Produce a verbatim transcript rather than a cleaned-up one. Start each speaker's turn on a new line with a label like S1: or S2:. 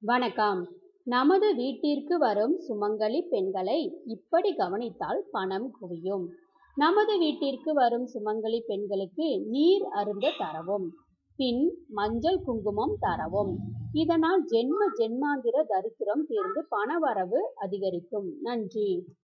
S1: வணக்கம். நமது வீட்டிற்கு வரும் சுமங்கலி பெண்களை இப்படி கவனித்தால் பணம் குவியும். நமது வீட்டிற்கு வரும் சுமங்கலி பெண்களுக்கு நீர் அருந்த தரவும், பின் மஞ்சள் குங்குமம் தரவும். இதனால் ஜென்ம ஜென்மாந்திர தரித்திரம் தீர்ந்து பணவரவு அதிகரிக்கும். நன்றி.